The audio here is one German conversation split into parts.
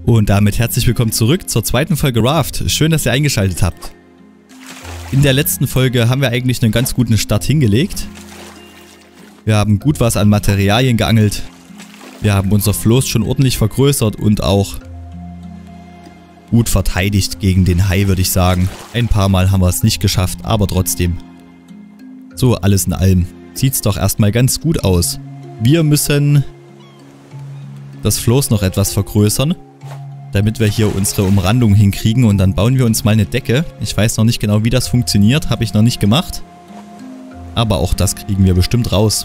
Und damit herzlich willkommen zurück zur zweiten Folge Raft. Schön, dass ihr eingeschaltet habt. In der letzten Folge haben wir eigentlich einen ganz guten Start hingelegt. Wir haben gut was an Materialien geangelt. Wir haben unser Floß schon ordentlich vergrößert und auch gut verteidigt gegen den Hai, würde ich sagen. Ein paar Mal haben wir es nicht geschafft, aber trotzdem. So, alles in allem sieht es doch erstmal ganz gut aus. Wir müssen das Floß noch etwas vergrößern, damit wir hier unsere Umrandung hinkriegen, und dann bauen wir uns mal eine Decke. Ich weiß noch nicht genau, wie das funktioniert, habe ich noch nicht gemacht. Aber auch das kriegen wir bestimmt raus.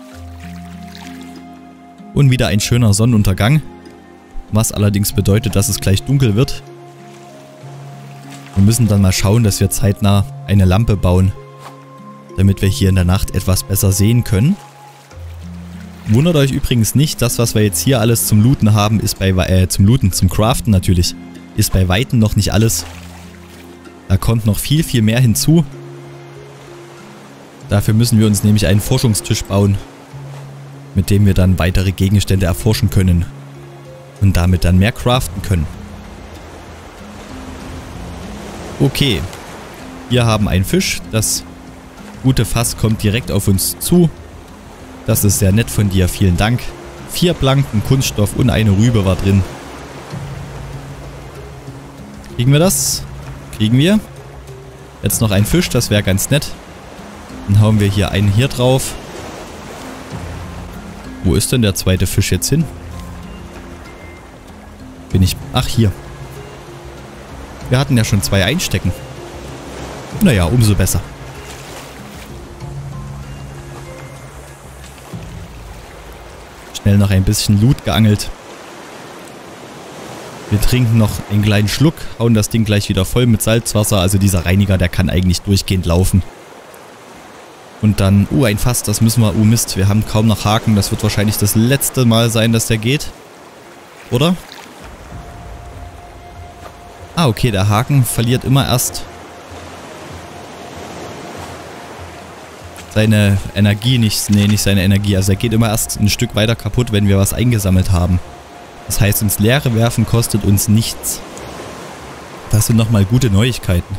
Und wieder ein schöner Sonnenuntergang, was allerdings bedeutet, dass es gleich dunkel wird. Wir müssen dann mal schauen, dass wir zeitnah eine Lampe bauen, damit wir hier in der Nacht etwas besser sehen können. Wundert euch übrigens nicht, das, was wir jetzt hier alles zum Looten haben, ist zum Craften natürlich, ist bei Weitem noch nicht alles. Da kommt noch viel, viel mehr hinzu. Dafür müssen wir uns nämlich einen Forschungstisch bauen, mit dem wir dann weitere Gegenstände erforschen können und damit dann mehr craften können. Okay, wir haben einen Fisch, das gute Fass kommt direkt auf uns zu. Das ist sehr nett von dir, vielen Dank. 4 Planken Kunststoff und eine Rübe war drin. Kriegen wir das? Kriegen wir. Jetzt noch ein Fisch, das wäre ganz nett. Dann hauen wir hier einen hier drauf. Wo ist denn der zweite Fisch jetzt hin? Ach, hier. Wir hatten ja schon 2 einstecken. Naja, umso besser. Schnell noch ein bisschen Loot geangelt. Wir trinken noch einen kleinen Schluck, hauen das Ding gleich wieder voll mit Salzwasser. Also dieser Reiniger, der kann eigentlich durchgehend laufen. Und dann, ein Fass, das müssen wir, Mist, wir haben kaum noch Haken. Das wird wahrscheinlich das letzte Mal sein, dass der geht. Oder? Ah, okay, der Haken verliert immer erst seine Energie, nicht seine Energie. Also er geht immer erst ein Stück weiter kaputt, wenn wir was eingesammelt haben. Das heißt, ins Leere werfen kostet uns nichts. Das sind nochmal gute Neuigkeiten.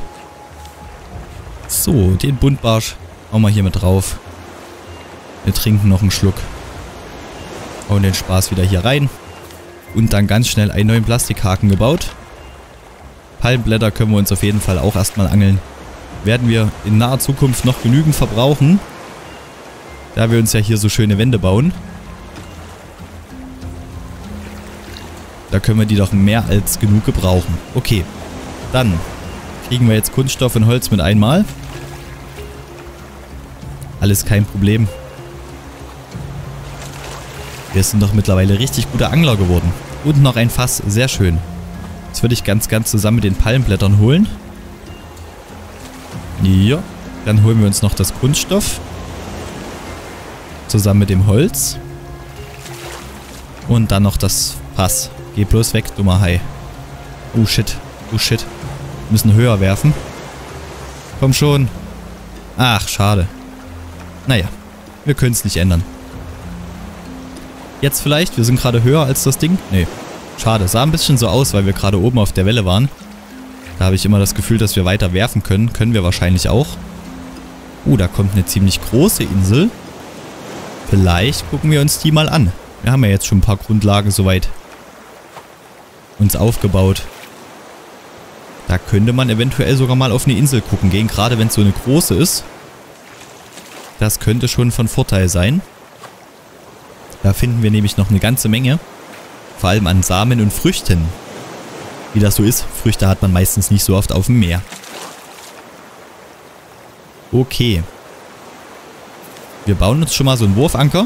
So, den Buntbarsch hauen wir hier mit drauf. Wir trinken noch einen Schluck. Hauen den Spaß wieder hier rein. Und dann ganz schnell einen neuen Plastikhaken gebaut. Palmblätter können wir uns auf jeden Fall auch erstmal angeln. Werden wir in naher Zukunft noch genügend verbrauchen, da wir uns ja hier so schöne Wände bauen. Da können wir die doch mehr als genug gebrauchen. Okay, dann kriegen wir jetzt Kunststoff und Holz mit einmal. Alles kein Problem. Wir sind doch mittlerweile richtig gute Angler geworden. Und noch ein Fass, sehr schön. Das würde ich ganz zusammen mit den Palmblättern holen. Ja, dann holen wir uns noch das Kunststoff. Zusammen mit dem Holz. Und dann noch das Fass. Geh bloß weg, dummer Hai. Oh shit, oh shit. Wir müssen höher werfen. Komm schon. Ach, schade. Naja, wir können es nicht ändern. Jetzt vielleicht, wir sind gerade höher als das Ding. Nee, schade. Sah ein bisschen so aus, weil wir gerade oben auf der Welle waren. Da habe ich immer das Gefühl, dass wir weiter werfen können. Können wir wahrscheinlich auch. Da kommt eine ziemlich große Insel. Vielleicht gucken wir uns die mal an. Wir haben ja jetzt schon ein paar Grundlagen soweit uns aufgebaut. Da könnte man eventuell sogar mal auf eine Insel gucken gehen, gerade wenn es so eine große ist. Das könnte schon von Vorteil sein. Da finden wir nämlich noch eine ganze Menge. Vor allem an Samen und Früchten. Wie das so ist, Früchte hat man meistens nicht so oft auf dem Meer. Okay. Wir bauen uns schon mal so einen Wurfanker.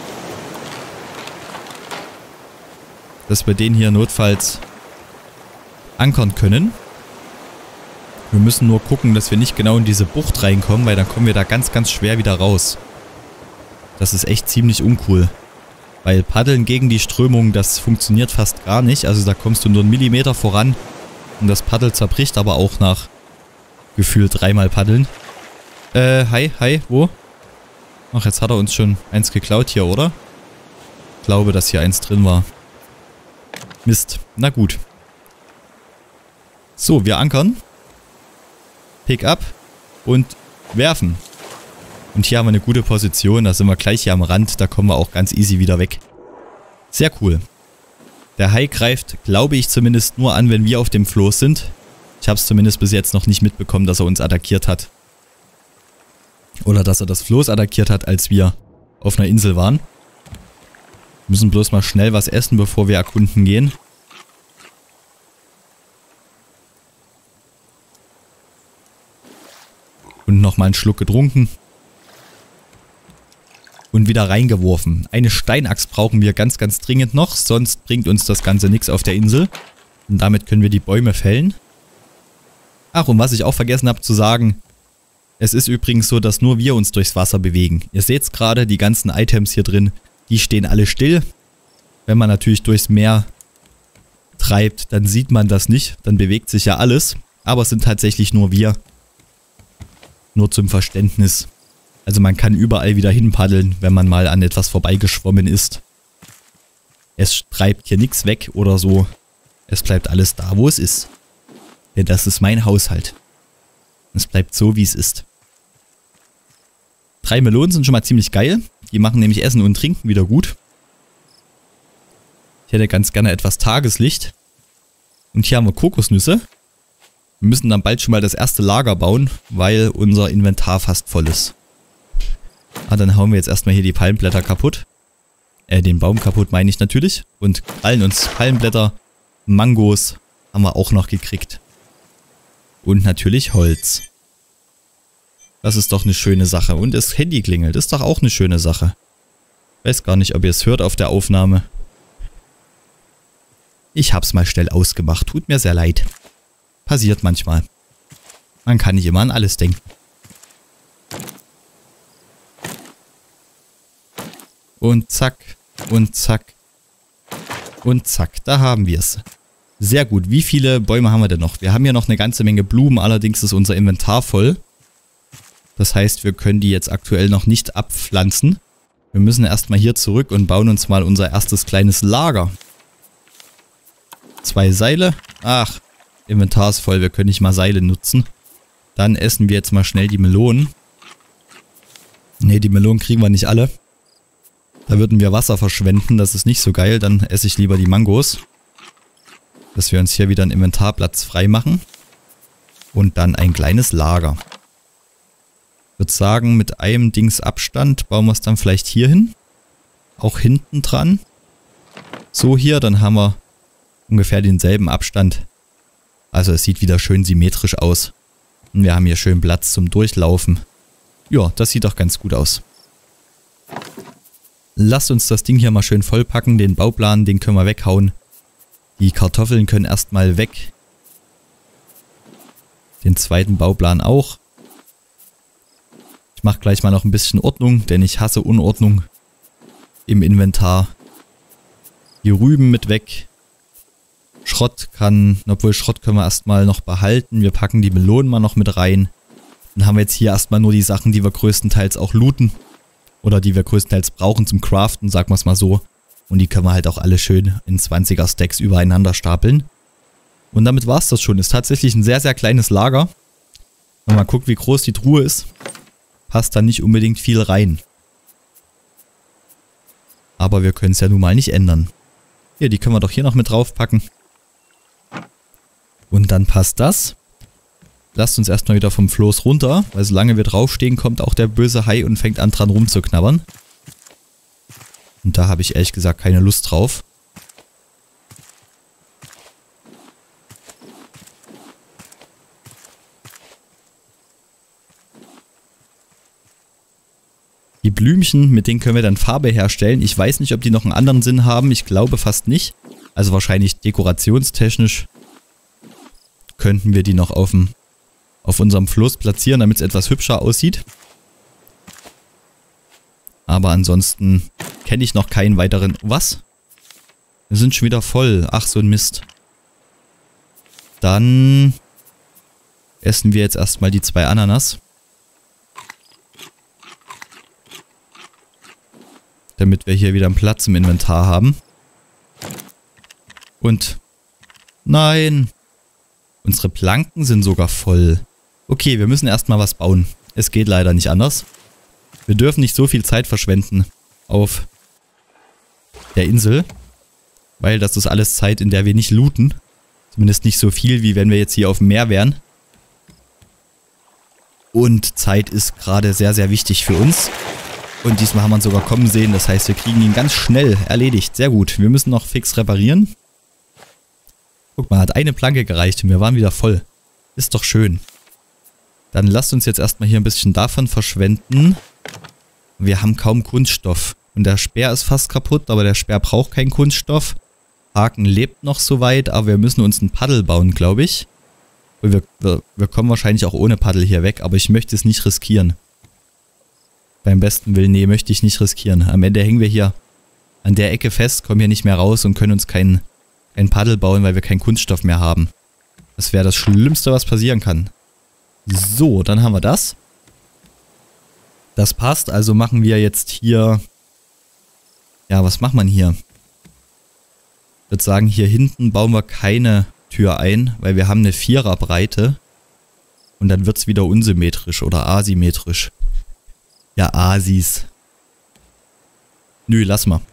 Dass wir den hier notfalls ankern können. Wir müssen nur gucken, dass wir nicht genau in diese Bucht reinkommen, weil dann kommen wir da ganz schwer wieder raus. Das ist echt ziemlich uncool. Weil Paddeln gegen die Strömung, das funktioniert fast gar nicht. Also da kommst du nur einen Millimeter voran und das Paddel zerbricht aber auch nach gefühlt 3-mal Paddeln. Hi, wo? Ach, jetzt hat er uns schon eins geklaut hier, oder? Ich glaube, dass hier eins drin war. Mist. Na gut. So, wir ankern. Pick up. Und werfen. Und hier haben wir eine gute Position. Da sind wir gleich hier am Rand. Da kommen wir auch ganz easy wieder weg. Sehr cool. Der Hai greift, glaube ich, zumindest nur an, wenn wir auf dem Floß sind. Ich habe es zumindest bis jetzt noch nicht mitbekommen, dass er uns attackiert hat. Oder dass er das Floß attackiert hat, als wir auf einer Insel waren. Wir müssen bloß mal schnell was essen, bevor wir erkunden gehen. Und nochmal einen Schluck getrunken. Und wieder reingeworfen. Eine Steinaxt brauchen wir ganz, ganz dringend noch, sonst bringt uns das Ganze nichts auf der Insel. Und damit können wir die Bäume fällen. Ach, und was ich auch vergessen habe zu sagen, es ist übrigens so, dass nur wir uns durchs Wasser bewegen. Ihr seht es gerade, die ganzen Items hier drin, die stehen alle still. Wenn man natürlich durchs Meer treibt, dann sieht man das nicht, dann bewegt sich ja alles. Aber es sind tatsächlich nur wir. Nur zum Verständnis. Also man kann überall wieder hinpaddeln, wenn man mal an etwas vorbeigeschwommen ist. Es treibt hier nichts weg oder so. Es bleibt alles da, wo es ist. Denn das ist mein Haushalt. Es bleibt so, wie es ist. 3 Melonen sind schon mal ziemlich geil. Die machen nämlich Essen und Trinken wieder gut. Ich hätte ganz gerne etwas Tageslicht. Und hier haben wir Kokosnüsse. Wir müssen dann bald schon mal das erste Lager bauen, weil unser Inventar fast voll ist. Ah, dann hauen wir jetzt erstmal hier die Palmblätter kaputt. Den Baum kaputt meine ich natürlich. Und krallen uns Palmblätter, Mangos haben wir auch noch gekriegt. Und natürlich Holz. Das ist doch eine schöne Sache. Und das Handy klingelt, ist doch auch eine schöne Sache. Weiß gar nicht, ob ihr es hört auf der Aufnahme. Ich hab's mal schnell ausgemacht. Tut mir sehr leid. Passiert manchmal. Man kann nicht immer an alles denken. Und zack. Und zack. Und zack. Da haben wir es. Sehr gut. Wie viele Bäume haben wir denn noch? Wir haben hier noch eine ganze Menge Blumen. Allerdings ist unser Inventar voll. Das heißt, wir können die jetzt aktuell noch nicht abpflanzen. Wir müssen erstmal hier zurück und bauen uns mal unser erstes kleines Lager. 2 Seile. Ach, Inventar ist voll. Wir können nicht mal Seile nutzen. Dann essen wir jetzt mal schnell die Melonen. Ne, die Melonen kriegen wir nicht alle. Da würden wir Wasser verschwenden. Das ist nicht so geil. Dann esse ich lieber die Mangos. Dass wir uns hier wieder einen Inventarplatz frei machen. Und dann ein kleines Lager. Ich würde sagen, mit einem Dings Abstand bauen wir es dann vielleicht hier hin. Auch hinten dran. So hier, dann haben wir ungefähr denselben Abstand. Also es sieht wieder schön symmetrisch aus. Und wir haben hier schön Platz zum Durchlaufen. Ja, das sieht doch ganz gut aus. Lasst uns das Ding hier mal schön vollpacken. Den Bauplan, den können wir weghauen. Die Kartoffeln können erstmal weg. Den zweiten Bauplan auch. Ich mache gleich mal noch ein bisschen Ordnung, denn ich hasse Unordnung im Inventar. Die Rüben mit weg. Schrott können wir erstmal noch behalten. Wir packen die Melonen mal noch mit rein. Dann haben wir jetzt hier erstmal nur die Sachen, die wir größtenteils auch looten. Oder die wir größtenteils brauchen zum Craften, sagen wir es mal so. Und die können wir halt auch alle schön in 20er Stacks übereinander stapeln. Und damit war es das schon. Ist tatsächlich ein sehr, sehr kleines Lager. Wenn man mal guckt, wie groß die Truhe ist, passt da nicht unbedingt viel rein. Aber wir können es ja nun mal nicht ändern. Hier, die können wir doch hier noch mit draufpacken. Und dann passt das. Lasst uns erstmal wieder vom Floß runter, weil solange wir draufstehen, kommt auch der böse Hai und fängt an dran rumzuknabbern. Und da habe ich ehrlich gesagt keine Lust drauf. Die Blümchen, mit denen können wir dann Farbe herstellen. Ich weiß nicht, ob die noch einen anderen Sinn haben. Ich glaube fast nicht. Also wahrscheinlich dekorationstechnisch könnten wir die noch auf unserem Floß platzieren, damit es etwas hübscher aussieht. Aber ansonsten kenne ich noch keinen weiteren... Was? Wir sind schon wieder voll. Ach, so ein Mist. Dann essen wir jetzt erstmal die 2 Ananas. Damit wir hier wieder einen Platz im Inventar haben. Und... Nein! Unsere Planken sind sogar voll. Okay, wir müssen erstmal was bauen. Es geht leider nicht anders. Wir dürfen nicht so viel Zeit verschwenden auf der Insel. Weil das ist alles Zeit, in der wir nicht looten. Zumindest nicht so viel, wie wenn wir jetzt hier auf dem Meer wären. Und Zeit ist gerade sehr, sehr wichtig für uns. Und diesmal haben wir ihn sogar kommen sehen. Das heißt, wir kriegen ihn ganz schnell erledigt. Sehr gut. Wir müssen noch fix reparieren. Guck mal, hat eine Planke gereicht und wir waren wieder voll. Ist doch schön. Dann lasst uns jetzt erstmal hier ein bisschen davon verschwenden. Wir haben kaum Kunststoff. Und der Speer ist fast kaputt, aber der Speer braucht keinen Kunststoff. Haken lebt noch soweit, aber wir müssen uns ein Paddel bauen, glaube ich. Und wir kommen wahrscheinlich auch ohne Paddel hier weg, aber ich möchte es nicht riskieren. Beim besten Willen, nee, möchte ich nicht riskieren. Am Ende hängen wir hier an der Ecke fest, kommen hier nicht mehr raus und können uns kein Paddel bauen, weil wir keinen Kunststoff mehr haben. Das wäre das Schlimmste, was passieren kann. So, dann haben wir das. Das passt, also machen wir jetzt hier... Ja, was macht man hier? Ich würde sagen, hier hinten bauen wir keine Tür ein, weil wir haben eine 4er Breite. Und dann wird es wieder unsymmetrisch oder asymmetrisch. Ja, Asis. Nö, lass mal.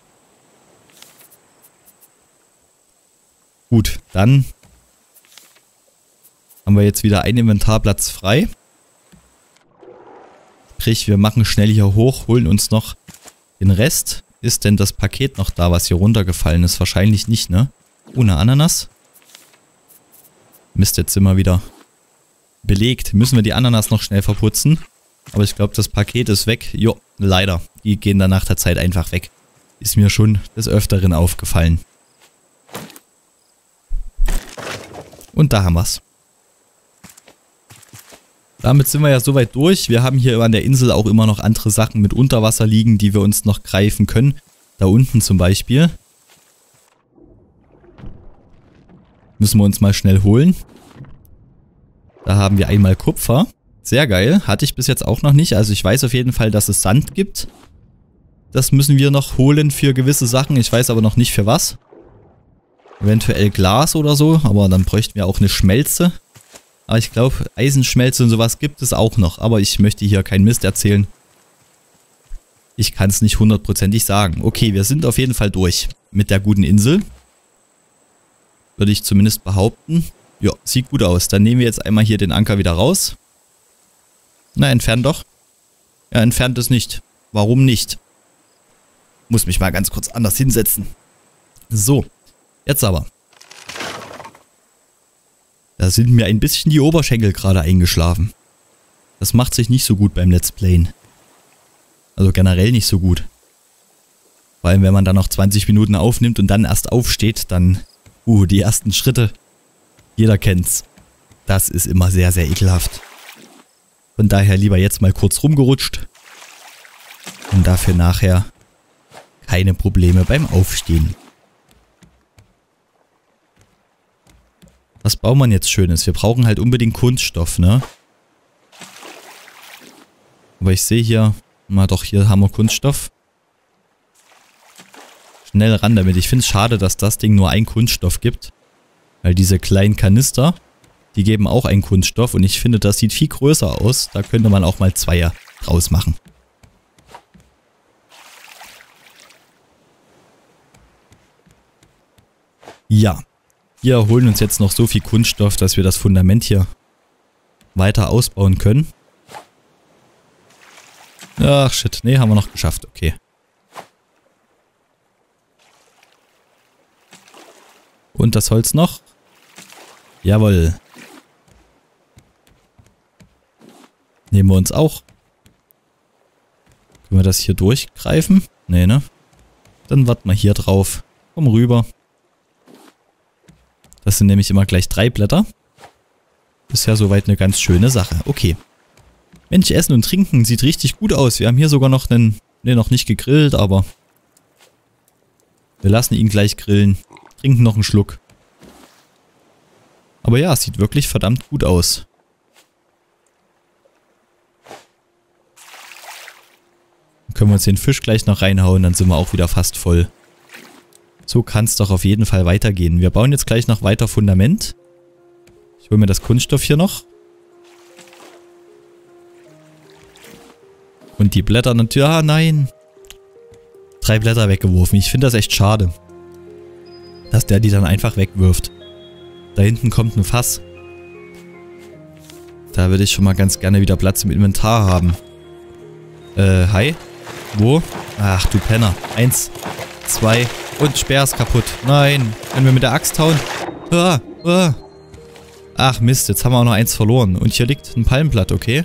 Gut, dann haben wir jetzt wieder einen Inventarplatz frei. Sprich, wir machen schnell hier hoch, holen uns noch den Rest. Ist denn das Paket noch da, was hier runtergefallen ist? Wahrscheinlich nicht, ne? Ohne Ananas. Mist, jetzt sind wir wieder belegt. Müssen wir die Ananas noch schnell verputzen. Aber ich glaube, das Paket ist weg. Jo, leider. Die gehen dann nach der Zeit einfach weg. Ist mir schon des Öfteren aufgefallen. Und da haben wir es. Damit sind wir ja soweit durch. Wir haben hier an der Insel auch immer noch andere Sachen mit Unterwasser liegen, die wir uns noch greifen können. Da unten zum Beispiel. Müssen wir uns mal schnell holen. Da haben wir einmal Kupfer. Sehr geil. Hatte ich bis jetzt auch noch nicht. Also ich weiß auf jeden Fall, dass es Sand gibt. Das müssen wir noch holen für gewisse Sachen. Ich weiß aber noch nicht für was. Eventuell Glas oder so. Aber dann bräuchten wir auch eine Schmelze. Aber ich glaube, Eisenschmelze und sowas gibt es auch noch. Aber ich möchte hier keinen Mist erzählen. Ich kann es nicht hundertprozentig sagen. Okay, wir sind auf jeden Fall durch mit der guten Insel. Würde ich zumindest behaupten. Ja, sieht gut aus. Dann nehmen wir jetzt einmal hier den Anker wieder raus. Na, entfernt doch. Ja, entfernt es nicht. Warum nicht? Muss mich mal ganz kurz anders hinsetzen. So, jetzt aber. Da sind mir ein bisschen die Oberschenkel gerade eingeschlafen. Das macht sich nicht so gut beim Let's Playen. Also generell nicht so gut. Vor allem, wenn man dann noch 20 Minuten aufnimmt und dann erst aufsteht, dann... die ersten Schritte. Jeder kennt's. Das ist immer sehr, sehr ekelhaft. Von daher lieber jetzt mal kurz rumgerutscht. Und dafür nachher keine Probleme beim Aufstehen. Was baut man jetzt Schönes? Wir brauchen halt unbedingt Kunststoff, ne? Aber ich sehe hier... Na doch, hier haben wir Kunststoff. Schnell ran damit. Ich finde es schade, dass das Ding nur einen Kunststoff gibt. Weil diese kleinen Kanister, die geben auch einen Kunststoff. Und ich finde, das sieht viel größer aus. Da könnte man auch mal Zweier draus machen. Ja. Wir holen uns jetzt noch so viel Kunststoff, dass wir das Fundament hier weiter ausbauen können. Ach shit, nee, haben wir noch geschafft. Okay. Und das Holz noch? Jawohl. Nehmen wir uns auch. Können wir das hier durchgreifen? Nee, ne? Dann warten wir hier drauf. Komm rüber. Das sind nämlich immer gleich 3 Blätter. Ist ja soweit eine ganz schöne Sache. Okay. Mensch, Essen und Trinken sieht richtig gut aus. Wir haben hier sogar noch einen... Ne, noch nicht gegrillt, aber... Wir lassen ihn gleich grillen. Trinken noch einen Schluck. Aber ja, es sieht wirklich verdammt gut aus. Dann können wir uns den Fisch gleich noch reinhauen, dann sind wir auch wieder fast voll. So kann es doch auf jeden Fall weitergehen. Wir bauen jetzt gleich noch weiter Fundament. Ich hole mir das Kunststoff hier noch. Und die Blätter natürlich... Ah, nein. 3 Blätter weggeworfen. Ich finde das echt schade. Dass der die dann einfach wegwirft. Da hinten kommt ein Fass. Da würde ich schon mal ganz gerne wieder Platz im Inventar haben. Hi? Wo? Ach, du Penner. 1, 2 und Speer ist kaputt. Nein. Können wir mit der Axt hauen? Ach Mist, jetzt haben wir auch noch 1 verloren. Und hier liegt ein Palmenblatt, okay.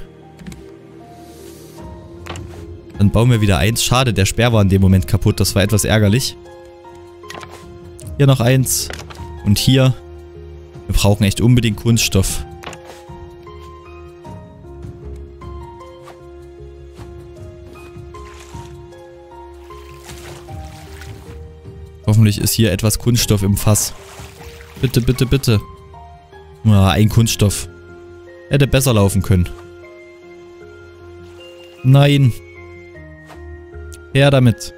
Dann bauen wir wieder 1. Schade, der Speer war in dem Moment kaputt. Das war etwas ärgerlich. Hier noch 1. Und hier. Wir brauchen echt unbedingt Kunststoff. Hoffentlich ist hier etwas Kunststoff im Fass. Bitte, bitte, bitte. Ah, ein Kunststoff. Hätte besser laufen können. Nein. Her damit.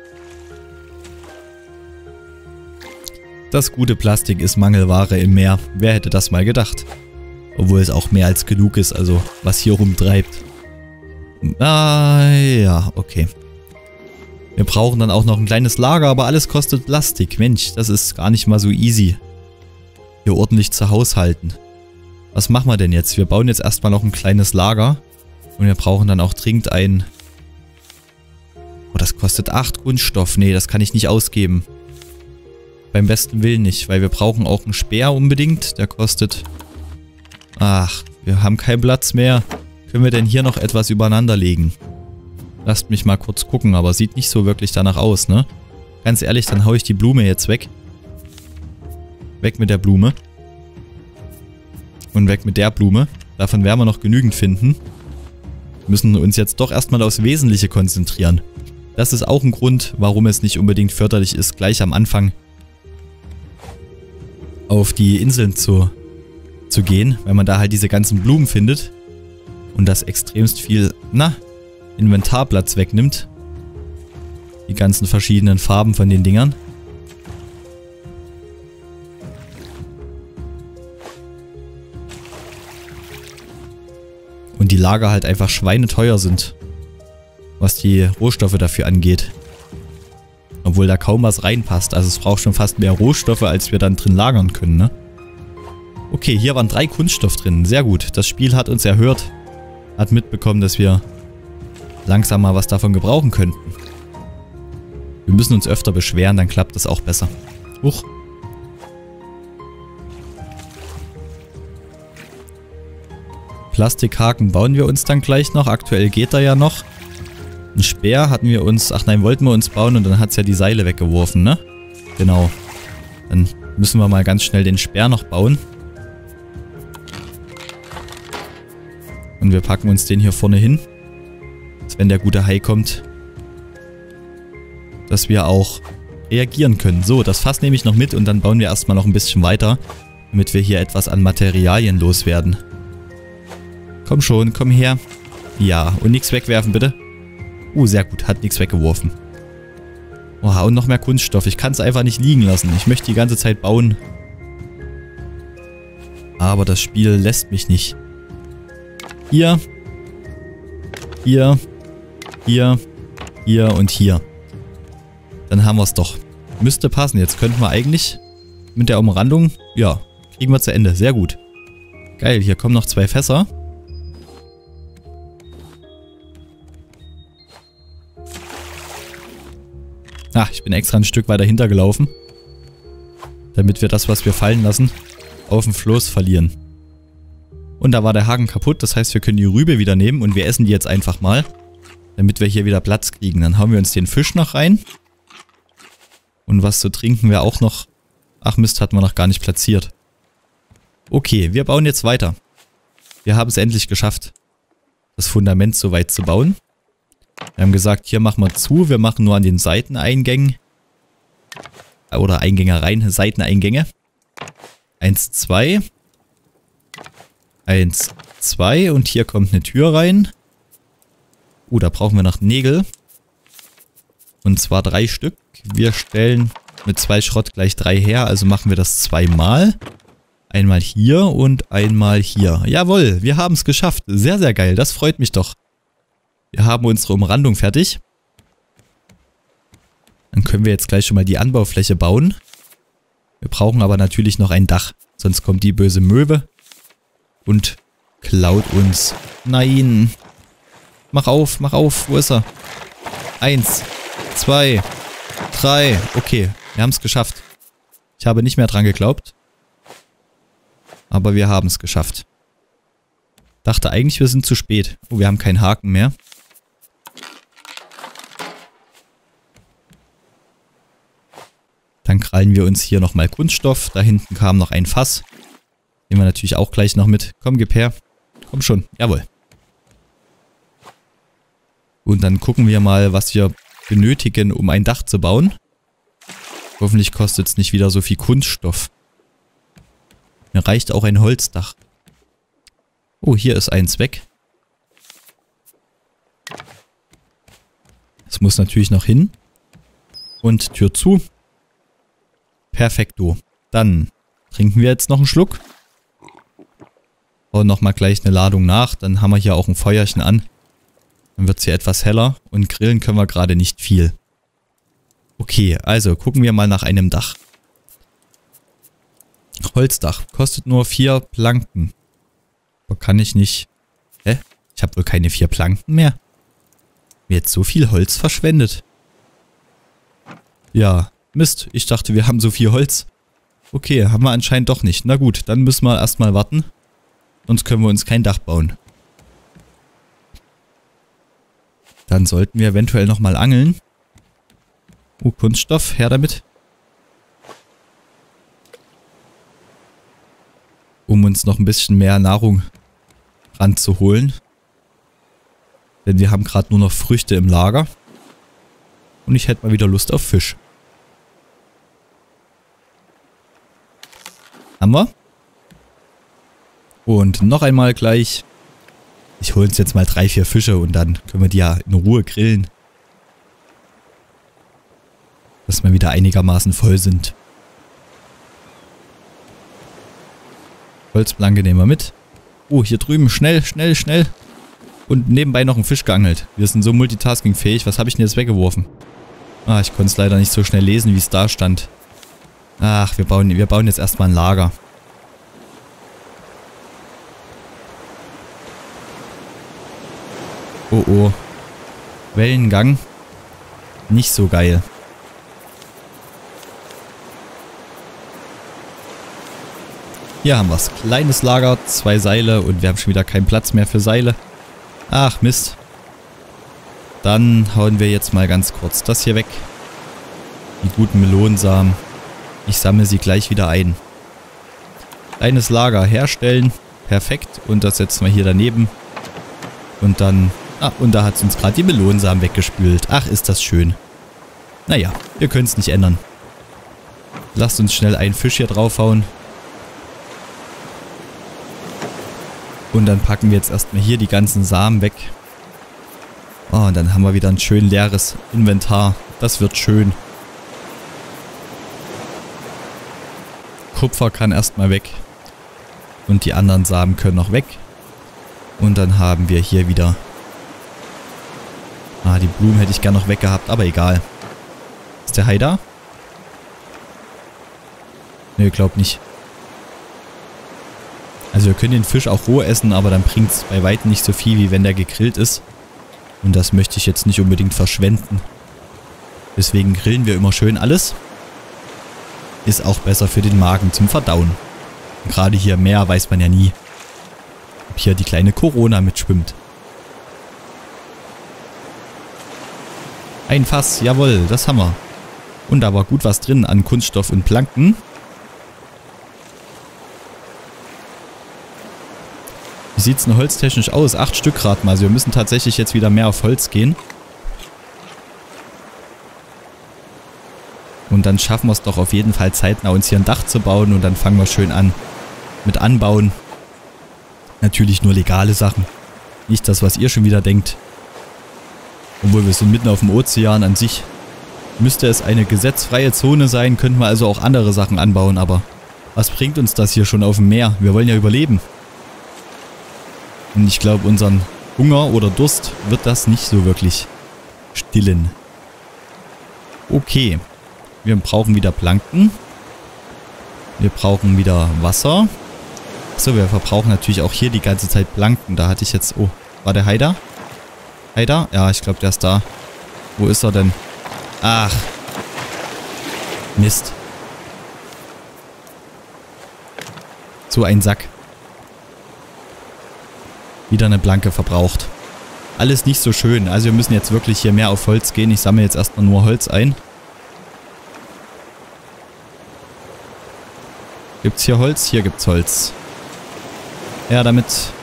Das gute Plastik ist Mangelware im Meer. Wer hätte das mal gedacht? Obwohl es auch mehr als genug ist, also was hier rumtreibt. Ah, ja, okay. Wir brauchen dann auch noch ein kleines Lager, aber alles kostet Plastik. Mensch, das ist gar nicht mal so easy. Hier ordentlich zu haushalten. Was machen wir denn jetzt? Wir bauen jetzt erstmal noch ein kleines Lager. Und wir brauchen dann auch dringend ein... Oh, das kostet 8 Kunststoff. Nee, das kann ich nicht ausgeben. Beim besten Willen nicht, weil wir brauchen auch einen Speer unbedingt. Der kostet... Ach, wir haben keinen Platz mehr. Können wir denn hier noch etwas übereinander legen? Lasst mich mal kurz gucken, aber sieht nicht so wirklich danach aus, ne? Ganz ehrlich, dann haue ich die Blume jetzt weg. Weg mit der Blume. Und weg mit der Blume. Davon werden wir noch genügend finden. Wir müssen uns jetzt doch erstmal aufs Wesentliche konzentrieren. Das ist auch ein Grund, warum es nicht unbedingt förderlich ist, gleich am Anfang auf die Inseln zu gehen, weil man da halt diese ganzen Blumen findet und das extremst viel, Inventarplatz wegnimmt. Die ganzen verschiedenen Farben von den Dingern. Und die Lager halt einfach schweineteuer sind, was die Rohstoffe dafür angeht. Obwohl da kaum was reinpasst. Also es braucht schon fast mehr Rohstoffe, als wir dann drin lagern können, ne? Okay, hier waren 3 Kunststoff drin. Sehr gut. Das Spiel hat uns erhört. Hat mitbekommen, dass wir langsam mal was davon gebrauchen könnten. Wir müssen uns öfter beschweren, dann klappt das auch besser. Huch. Plastikhaken bauen wir uns dann gleich noch. Aktuell geht er ja noch. Ein Speer hatten wir uns... Ach nein, wollten wir uns bauen und dann hat es ja die Seile weggeworfen, ne? Genau. Dann müssen wir mal ganz schnell den Speer noch bauen. Und wir packen uns den hier vorne hin. Dass, wenn der gute Hai kommt, dass wir auch reagieren können. So, das Fass nehme ich noch mit und dann bauen wir erstmal noch ein bisschen weiter, damit wir hier etwas an Materialien loswerden. Komm schon, komm her. Ja, und nichts wegwerfen, bitte. Sehr gut, hat nichts weggeworfen. Oha, und noch mehr Kunststoff. Ich kann es einfach nicht liegen lassen. Ich möchte die ganze Zeit bauen. Aber das Spiel lässt mich nicht. Hier. Hier. Hier. Hier und hier. Dann haben wir es doch. Müsste passen. Jetzt könnten wir eigentlich mit der Umrandung... Ja, kriegen wir zu Ende. Sehr gut. Geil, hier kommen noch 2 Fässer. Ach, ich bin extra ein Stück weiter hintergelaufen. Damit wir das, was wir fallen lassen, auf dem Floß verlieren. Und da war der Haken kaputt. Das heißt, wir können die Rübe wieder nehmen und wir essen die jetzt einfach mal. Damit wir hier wieder Platz kriegen. Dann hauen wir uns den Fisch noch rein. Und was zu trinken wäre auch noch... Ach Mist, hatten wir noch gar nicht platziert. Okay, wir bauen jetzt weiter. Wir haben es endlich geschafft, das Fundament so weit zu bauen. Wir haben gesagt, hier machen wir zu. Wir machen nur an den Seiteneingängen. Oder Eingängereien, Seiteneingänge. 1, 2. 1, 2. Und hier kommt eine Tür rein. Da brauchen wir noch Nägel. Und zwar 3 Stück. Wir stellen mit 2 Schrott gleich 3 her, also machen wir das zweimal. Einmal hier und einmal hier. Jawohl, wir haben es geschafft. Sehr, sehr geil, das freut mich doch. Wir haben unsere Umrandung fertig. Dann können wir jetzt gleich schon mal die Anbaufläche bauen. Wir brauchen aber natürlich noch ein Dach, sonst kommt die böse Möwe und klaut uns. Nein. Mach auf, wo ist er? 1, 2, 3. Okay, wir haben es geschafft. Ich habe nicht mehr dran geglaubt. Aber wir haben es geschafft. Dachte eigentlich, wir sind zu spät. Oh, wir haben keinen Haken mehr. Dann krallen wir uns hier nochmal Kunststoff. Da hinten kam noch ein Fass. Nehmen wir natürlich auch gleich noch mit. Komm, gib her. Komm schon. Jawohl. Und dann gucken wir mal, was wir benötigen, um ein Dach zu bauen. Hoffentlich kostet es nicht wieder so viel Kunststoff. Mir reicht auch ein Holzdach. Oh, hier ist eins weg. Es muss natürlich noch hin. Und Tür zu. Perfekto. Dann trinken wir jetzt noch einen Schluck. Bauen nochmal gleich eine Ladung nach. Dann haben wir hier auch ein Feuerchen an. Dann wird es hier etwas heller. Und grillen können wir gerade nicht viel. Okay, also gucken wir mal nach einem Dach. Holzdach. Kostet nur 4 Planken. Aber kann ich nicht... Hä? Ich habe wohl keine 4 Planken mehr. Mir jetzt so viel Holz verschwendet. Ja, Mist. Ich dachte, wir haben so viel Holz. Okay, haben wir anscheinend doch nicht. Na gut, dann müssen wir erstmal warten. Sonst können wir uns kein Dach bauen. Dann sollten wir eventuell nochmal angeln. Oh, Kunststoff. Her damit. Um uns noch ein bisschen mehr Nahrung ranzuholen. Denn wir haben gerade nur noch Früchte im Lager. Und ich hätte mal wieder Lust auf Fisch. Haben wir. Und noch einmal gleich. Ich hole uns jetzt mal 3, 4 Fische und dann können wir die ja in Ruhe grillen. Dass wir wieder einigermaßen voll sind. Holzplanke nehmen wir mit. Oh, hier drüben. Schnell, schnell, schnell. Und nebenbei noch einen Fisch geangelt. Wir sind so multitaskingfähig. Was habe ich denn jetzt weggeworfen? Ah, ich konnte es leider nicht so schnell lesen, wie es da stand. Ach, wir bauen jetzt erstmal ein Lager. Oh oh. Wellengang. Nicht so geil. Hier haben wir es. Kleines Lager, 2 Seile und wir haben schon wieder keinen Platz mehr für Seile. Ach Mist. Dann hauen wir jetzt mal ganz kurz das hier weg. Die guten Melonensamen. Ich sammle sie gleich wieder ein. Kleines Lager herstellen. Perfekt. Und das setzen wir hier daneben. Und dann... Ah, und da hat es uns gerade die Melonensamen weggespült. Ach, ist das schön. Naja, wir können es nicht ändern. Lasst uns schnell einen Fisch hier draufhauen. Und dann packen wir jetzt erstmal hier die ganzen Samen weg. Oh, und dann haben wir wieder ein schön leeres Inventar. Das wird schön. Kupfer kann erstmal weg. Und die anderen Samen können noch weg. Und dann haben wir hier wieder... Ah, die Blumen hätte ich gern noch weggehabt, aber egal. Ist der Hai da? Ne, glaub nicht. Also wir können den Fisch auch roh essen, aber dann bringt es bei weitem nicht so viel, wie wenn der gegrillt ist. Und das möchte ich jetzt nicht unbedingt verschwenden. Deswegen grillen wir immer schön alles. Ist auch besser für den Magen zum Verdauen. Und gerade hier im Meer weiß man ja nie, ob hier die kleine Corona mitschwimmt. Ein Fass, jawohl, das haben wir. Und da war gut was drin an Kunststoff und Planken. Wie sieht es denn holztechnisch aus? 8 Stück gerade mal. Also wir müssen tatsächlich jetzt wieder mehr auf Holz gehen. Und dann schaffen wir es doch auf jeden Fall zeitnah, uns hier ein Dach zu bauen. Und dann fangen wir schön an mit Anbauen. Natürlich nur legale Sachen. Nicht das, was ihr schon wieder denkt. Obwohl wir sind mitten auf dem Ozean an sich. Müsste es eine gesetzfreie Zone sein, könnten wir also auch andere Sachen anbauen, aber was bringt uns das hier schon auf dem Meer? Wir wollen ja überleben. Und ich glaube, unseren Hunger oder Durst wird das nicht so wirklich stillen. Okay. Wir brauchen wieder Plankton. Wir brauchen wieder Wasser. Achso, wir verbrauchen natürlich auch hier die ganze Zeit Plankton. Da hatte ich jetzt... Oh, war der Hai da? Hai da? Ja, ich glaube, der ist da. Wo ist er denn? Ach. Mist. So ein Sack. Wieder eine Planke verbraucht. Alles nicht so schön. Also wir müssen jetzt wirklich hier mehr auf Holz gehen. Ich sammle jetzt erstmal nur Holz ein. Gibt's hier Holz? Hier gibt's Holz. Her damit.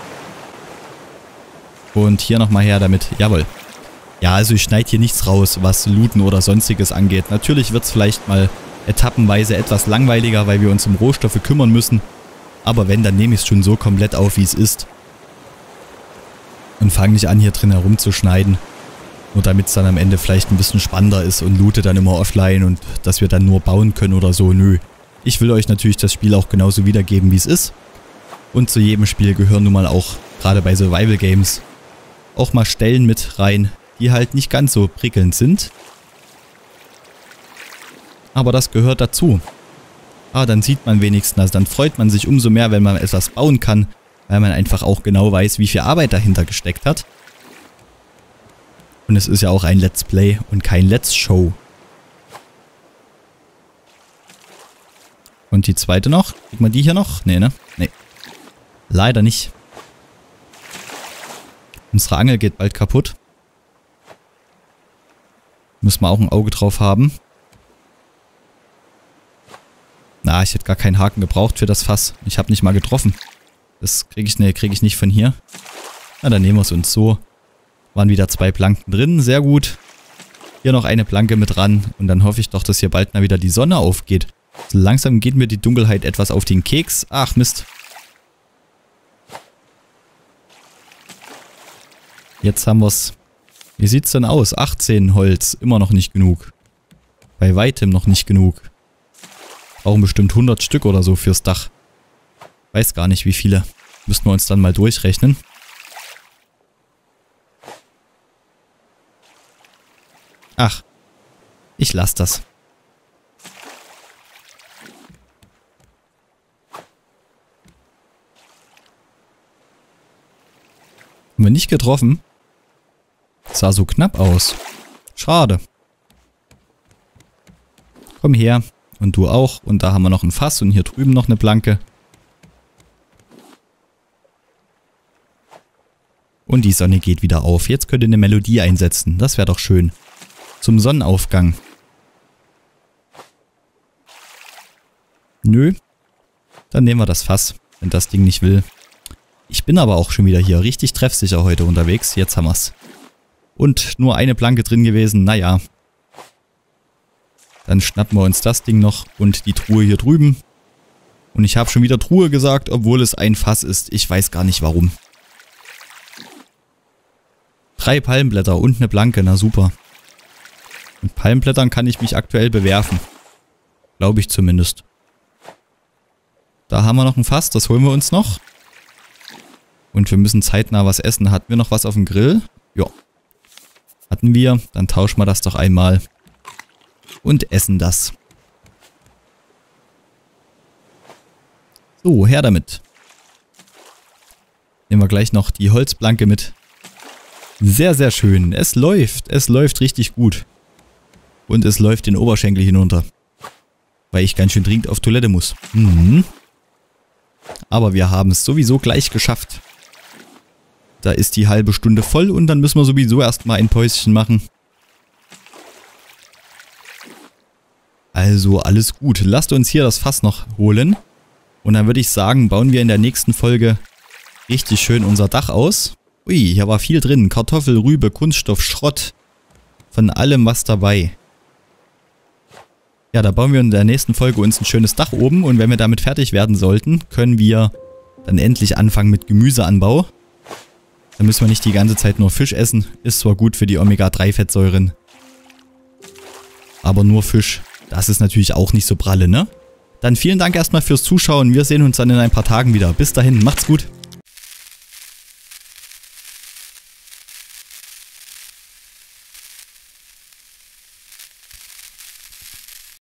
Und hier nochmal her damit. Jawohl. Ja, also ich schneide hier nichts raus, was Looten oder sonstiges angeht. Natürlich wird es vielleicht mal etappenweise etwas langweiliger, weil wir uns um Rohstoffe kümmern müssen. Aber wenn, dann nehme ich es schon so komplett auf, wie es ist. Und fange nicht an, hier drin herumzuschneiden. Nur damit es dann am Ende vielleicht ein bisschen spannender ist und loote dann immer offline und dass wir dann nur bauen können oder so. Nö. Ich will euch natürlich das Spiel auch genauso wiedergeben, wie es ist. Und zu jedem Spiel gehören nun mal auch, gerade bei Survival Games, auch mal Stellen mit rein, die halt nicht ganz so prickelnd sind. Aber das gehört dazu. Ah, dann sieht man wenigstens, also dann freut man sich umso mehr, wenn man etwas bauen kann, weil man einfach auch genau weiß, wie viel Arbeit dahinter gesteckt hat. Und es ist ja auch ein Let's Play und kein Let's Show. Und die zweite noch? Kriegt man die hier noch? Nee, ne? Nee. Leider nicht. Unsere Angel geht bald kaputt. Müssen wir auch ein Auge drauf haben. Na, ich hätte gar keinen Haken gebraucht für das Fass. Ich habe nicht mal getroffen. Das kriege ich nicht von hier. Na, dann nehmen wir es uns so. Waren wieder 2 Planken drin. Sehr gut. Hier noch eine Planke mit ran. Und dann hoffe ich doch, dass hier bald mal wieder die Sonne aufgeht. So langsam geht mir die Dunkelheit etwas auf den Keks. Ach, Mist. Jetzt haben wir es. Wie sieht es denn aus? 18 Holz. Immer noch nicht genug. Bei weitem noch nicht genug. Brauchen bestimmt 100 Stück oder so fürs Dach. Weiß gar nicht, wie viele. Müssten wir uns dann mal durchrechnen. Ach. Ich lasse das. Haben wir nicht getroffen? Sah so knapp aus. Schade. Komm her. Und du auch. Und da haben wir noch ein Fass und hier drüben noch eine Planke. Und die Sonne geht wieder auf. Jetzt könnt ihr eine Melodie einsetzen. Das wäre doch schön. Zum Sonnenaufgang. Nö. Dann nehmen wir das Fass, wenn das Ding nicht will. Ich bin aber auch schon wieder hier richtig treffsicher heute unterwegs. Jetzt haben wir's. Und nur eine Planke drin gewesen. Naja. Dann schnappen wir uns das Ding noch und die Truhe hier drüben. Und ich habe schon wieder Truhe gesagt, obwohl es ein Fass ist. Ich weiß gar nicht warum. 3 Palmblätter und eine Planke, na super. Mit Palmblättern kann ich mich aktuell bewerfen. Glaube ich zumindest. Da haben wir noch ein Fass, das holen wir uns noch. Und wir müssen zeitnah was essen. Hatten wir noch was auf dem Grill? Ja. Hatten wir, dann tauschen wir das doch einmal. Und essen das. So, her damit. Nehmen wir gleich noch die Holzplanke mit. Sehr, sehr schön. Es läuft richtig gut. Und es läuft den Oberschenkel hinunter. Weil ich ganz schön dringend auf Toilette muss. Mhm. Aber wir haben es sowieso gleich geschafft. Da ist die halbe Stunde voll und dann müssen wir sowieso erstmal ein Päuschen machen. Also alles gut. Lasst uns hier das Fass noch holen. Und dann würde ich sagen, bauen wir in der nächsten Folge richtig schön unser Dach aus. Ui, hier war viel drin. Kartoffel, Rübe, Kunststoff, Schrott. Von allem was dabei. Ja, da bauen wir in der nächsten Folge uns ein schönes Dach oben. Und wenn wir damit fertig werden sollten, können wir dann endlich anfangen mit Gemüseanbau. Dann müssen wir nicht die ganze Zeit nur Fisch essen. Ist zwar gut für die Omega-3-Fettsäuren. aber nur Fisch. Das ist natürlich auch nicht so pralle, ne? Dann vielen Dank erstmal fürs Zuschauen. Wir sehen uns dann in ein paar Tagen wieder. Bis dahin, macht's gut.